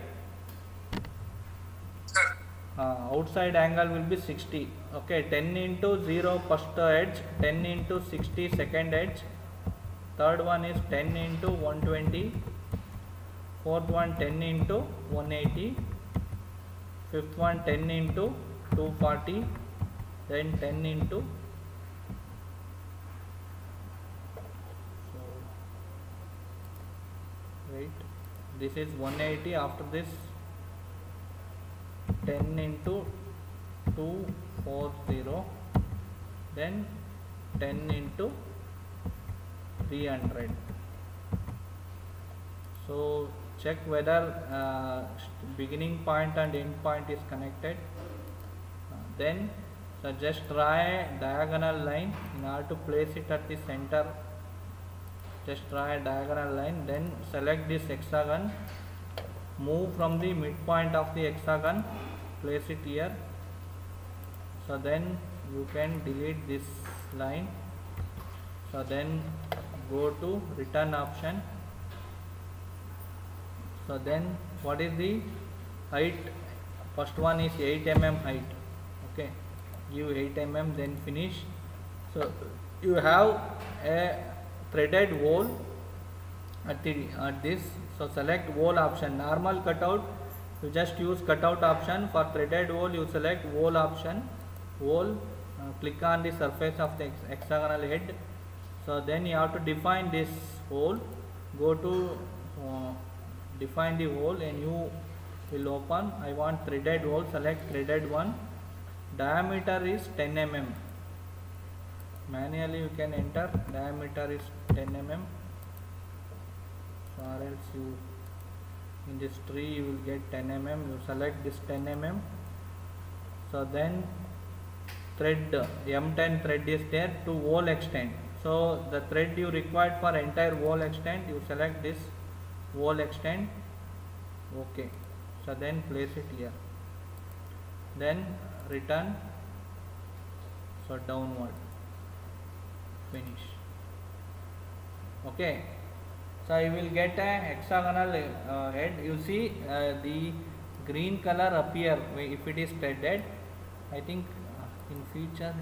A: Uh, outside angle will be sixty. Okay, ten into zero first edge, ten into sixty second edge, third one is ten into one twenty, fourth one ten into one eighty, fifth one ten into two forty, then ten into, so right, this is one eighty. After this ten into two forty, then ten into three hundred. So check whether uh, beginning point and end point is connected. Uh, then so just draw a diagonal line in order to place it at the center. Just draw a diagonal line, then select this hexagon, move from the midpoint of the hexagon, place it here. So then you can delete this line. So then go to return option. So then what is the height? First one is eight millimeters height. Okay, give eight millimeters, then finish. So you have a threaded hole at the at this. So select hole option. Normal cutout, you just use cutout option. For threaded hole, you select hole option. Hole, uh, click on the surface of the hexagonal head. So then you have to define this hole. Go to uh, define the hole, and you will open. I want threaded hole. Select threaded one. Diameter is ten millimeters. Manually you can enter. Diameter is ten millimeters. So or else you in this tree you will get ten millimeters. You select this ten millimeters. So then thread M ten thread is there to hole extent. So the thread you required for entire hole extent, you select this hole extent. Okay. So then place it here. Then return. So downward. Finish. Okay. So you will get a hexagonal uh, head. You see uh, the green color appear if it is threaded. I think uh, in future.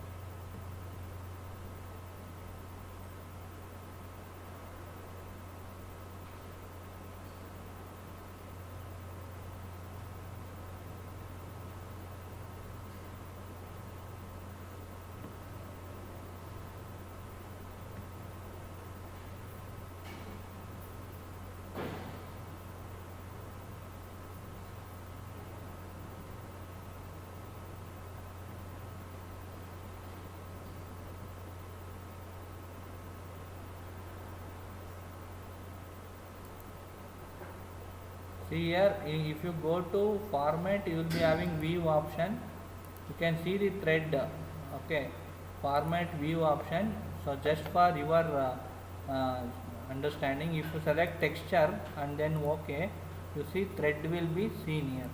A: See here, if you go to format, you will be having view option. You can see the thread. Okay, format view option. So just for your uh, uh, understanding, if you select texture and then OK, you see thread will be seen here.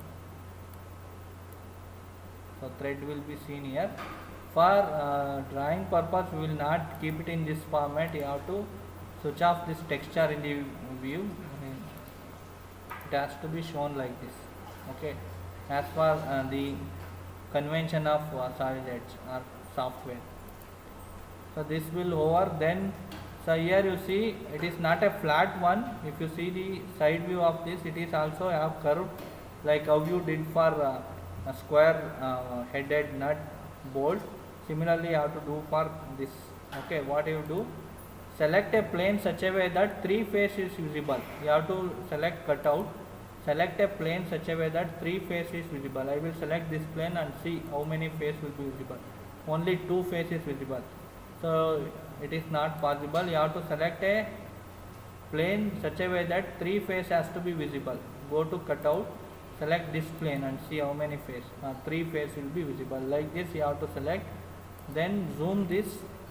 A: So thread will be seen here. For uh, drawing purpose, we will not keep it in this format. You have to switch off this texture in the view. It has to be shown like this. Okay, as per uh, the convention of uh, SolidEdge or software. So this will over. Then so here you see it is not a flat one. If you see the side view of this, it is also have curve like how you did for uh, a square uh, headed nut bolt. Similarly you have to do for this. Okay, what you do, select a plane such a way that three face is visible. You have to select cutout. Select a plane such a way that three face is visible. I will select this plane and see how many face will be visible. Only two face is visible. So it is not possible. You have to select a plane such a way that three face has to be visible. Go to cutout, select this plane and see how many face. Uh, three face will be visible. Like this you have to select. Then zoom this.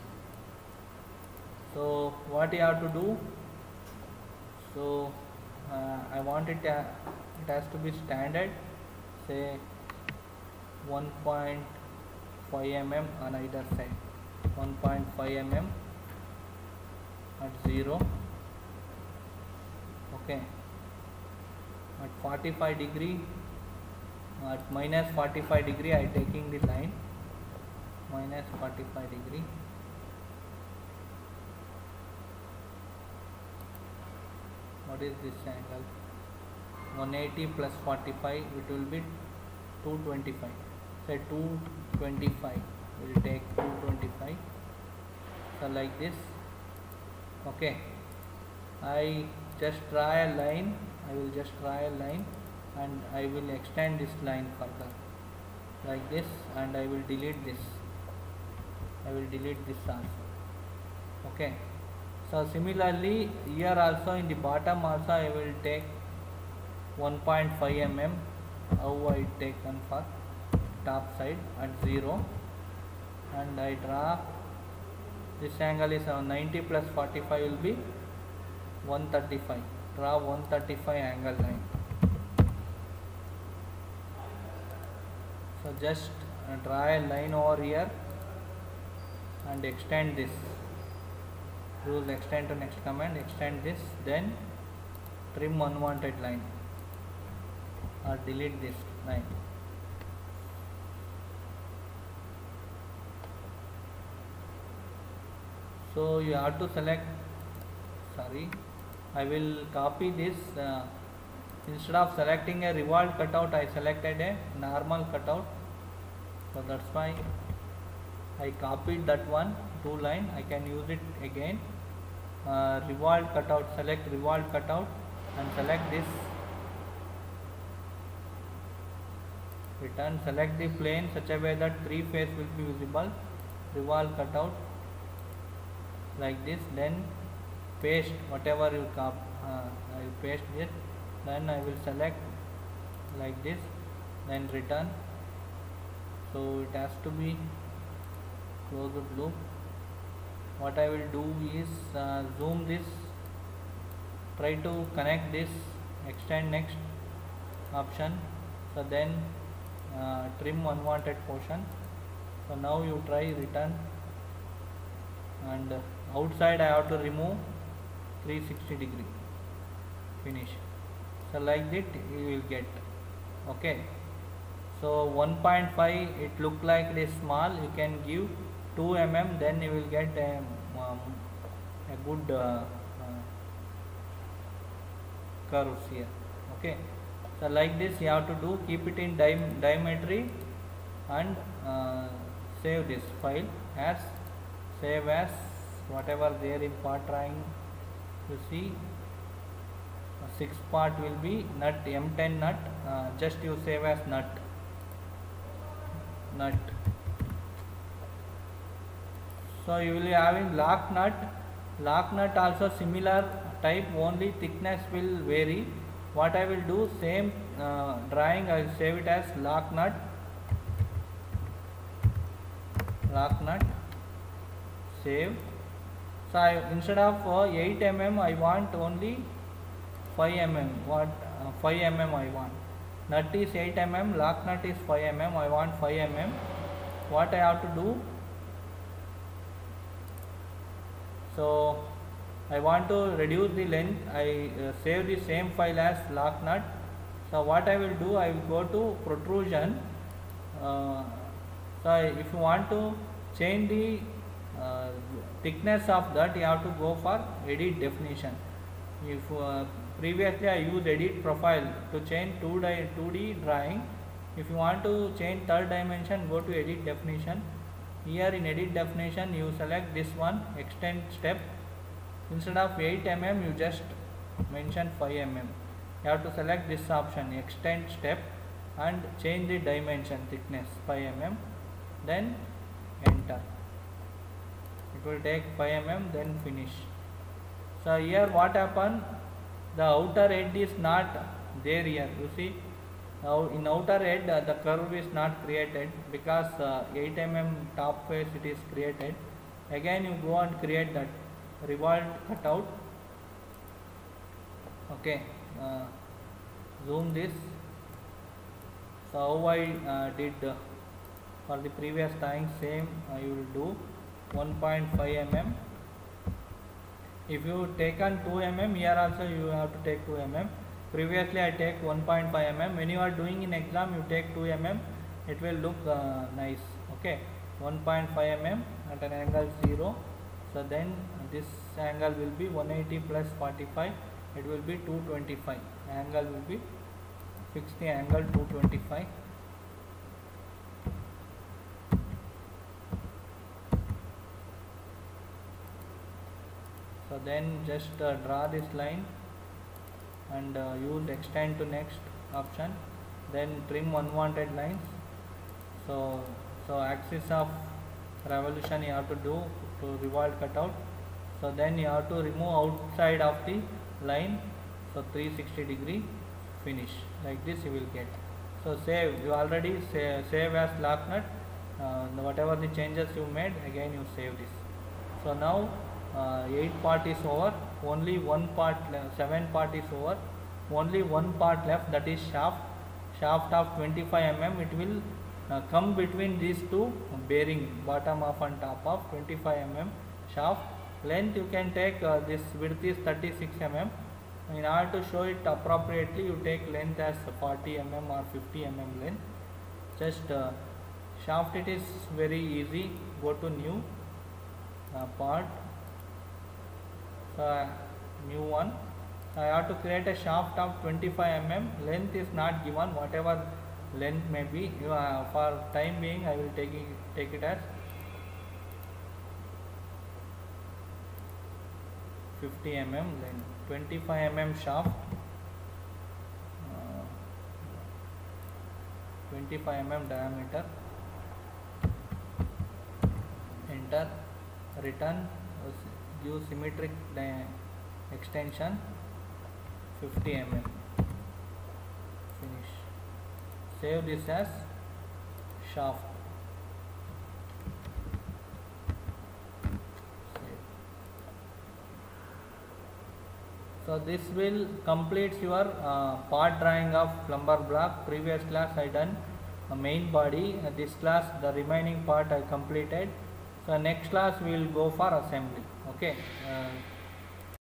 A: So what you have to do, so uh, I want it, uh, it has to be standard, say one point five millimeters on either side, one point five millimeters at zero. Okay, at forty-five degree, at minus forty-five degree I am taking the line, minus forty-five degree. What is this angle? one eighty plus forty-five, it will be two twenty-five. Say two twenty-five, we will take two twenty-five. So like this. Okay, I just draw a line. I will just draw a line and I will extend this line further like this, and I will delete this. I will delete this also. Okay, So similarly here also in the bottom also I will take one point five millimeters. How I taken for top side at zero, and I draw this angle is uh, ninety plus forty-five will be one thirty-five. Draw one thirty-five angle line. So just uh, draw a line over here and extend this. Use extend to next command, extend this, then trim unwanted line or delete this line. So you have to select, sorry, I will copy this. Uh, instead of selecting a revolved cutout, I selected a normal cutout. So that's why I copied that one, two line. I can use it again. Uh, revolved cutout, select revolved cutout and select this. Return, select the plane such a way that three face will be visible. Revolve cutout like this, then paste whatever you cop. Uh, I will paste it. Then I will select like this. Then return. So it has to be closed loop. What I will do is uh, zoom this. Try to connect this. Extend next option. So then uh, trim unwanted portion. So now you try return, and uh, outside I have to remove three sixty degree. Finish. So like that you will get. Okay. So one point five it look like it is small. You can give two millimeters, then you will get a, um, a good uh, uh, curves here. Okay. So like this you have to do. Keep it in di diametry and uh, save this file as save as whatever there in part drawing. You see six part will be nut, M ten nut. Uh, just you save as nut nut. So you will be having lock nut. Lock nut also similar type, only thickness will vary. What I will do, same uh, drawing, I will save it as lock nut. Lock nut. Save. So I, instead of uh, eight millimeters I want only five millimeters. What uh, five millimeters I want. Nut is eight millimeters, lock nut is five millimeters. I want five millimeters. What I have to do? So I want to reduce the length. I uh, save the same file as lock nut. So what I will do, I will go to protrusion. Uh, so if you want to change the uh, thickness of that, you have to go for edit definition. If uh, previously I used edit profile to change two D drawing. If you want to change third dimension, go to edit definition. Here in edit definition you select this one, extend step. Instead of eight millimeters you just mention five millimeters. You have to select this option, extend step, and change the dimension thickness five millimeters. Then enter. It will take five millimeters, then finish. So here what happened? The outer edge is not there here. You see, now in outer edge uh, the curve is not created because uh, eight millimeters top face it is created. Again you go and create that revolved cutout. Okay, uh, zoom this. So how I uh, did uh, for the previous time, same I will do one point five millimeters. If you taken two millimeters, here also you have to take two millimeters. Previously I take one point five millimeters. When you are doing in exam you take two millimeters, it will look uh, nice. Okay, one point five millimeters at an angle zero. So then this angle will be one eighty plus forty-five, it will be two twenty-five. Angle will be, fix the angle two twenty-five. So then just uh, draw this line and uh, use extend to next option, then trim unwanted lines. So so axis of revolution you have to do to revolve cutout. So then you have to remove outside of the line, so three sixty degree, finish. Like this you will get. So save, you already save, save as lock nut, uh, whatever the changes you made, again you save this. So now uh, eight part is over, only one part, seven part is over, only one part left, that is shaft. Shaft of twenty-five millimeters, it will uh, come between these two bearing, bottom of and top of twenty-five millimeters shaft. Length you can take, uh, this width is thirty-six millimeters. In order to show it appropriately, you take length as forty millimeters or fifty millimeters length. Just uh, shaft, it is very easy. Go to new uh, part, uh, new one. I have to create a shaft of twenty-five millimeters. Length is not given, whatever length may be. Uh, for time being, I will take it, take it as fifty millimeters length, twenty-five millimeters shaft, uh, twenty-five millimeters diameter. Enter, return, give symmetric extension, fifty millimeters, finish. Save this as shaft. Save. So this will complete your uh, part drawing of plumber block. Previous class I done a main body, uh, this class the remaining part I completed. So next class we will go for assembly. Okay. Uh,